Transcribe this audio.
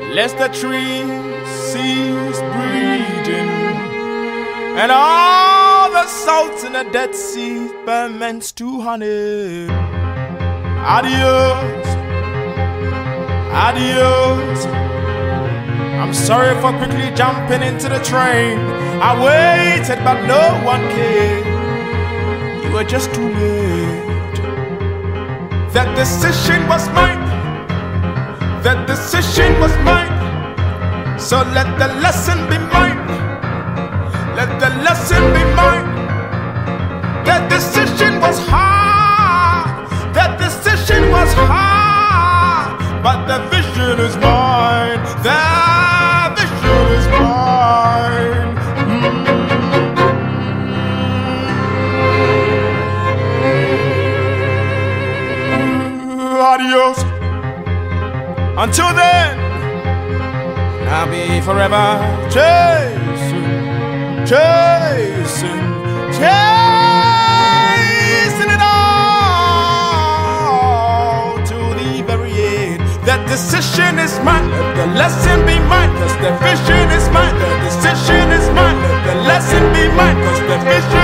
lest the trees cease breathing, and all the salts in the Dead Sea ferments to honey. Adios, adios. I'm sorry for quickly jumping into the train. I waited, but no one came. You were just too late. That decision was mine. That decision was mine. So let the lesson be mine. Let the lesson be mine. That decision was hard. That decision was hard. But the vision is mine. That vision is mine. Adios. Until then, I'll be forever chasing, chasing, chasing it all to the very end. That decision is mine, let the lesson be mine, cause the vision is mine. The decision is mine, let the lesson be mine, cause the vision